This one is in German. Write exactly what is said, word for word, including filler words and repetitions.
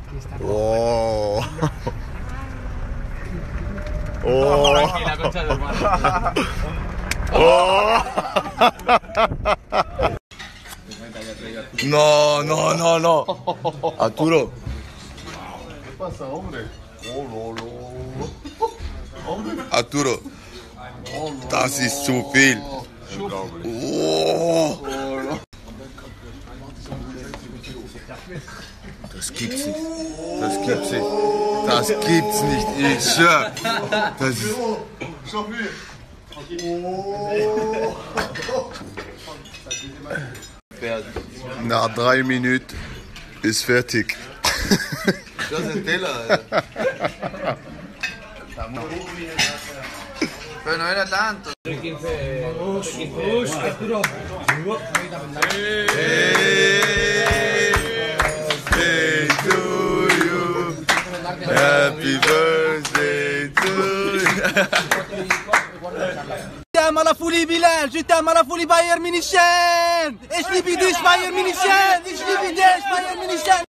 Oh. Oh. Oh. No, no, no, no. Arturo. ¿Qué pasa, hombre? Oh, no, no. Arturo. Das ist zu viel. Oh. Das gibt's nicht. Das gibt's nicht. Das gibt's nicht. Ich schwör. Das ist... Nach drei Minuten ist fertig. Das ist ein Teller. Pero no era tanto. Happy birthday to you. Je t'aime à la folie Bilal, je t'aime à la folie Bayern München. Ich liebe dich Bayern München, ich liebe dich Bayern München.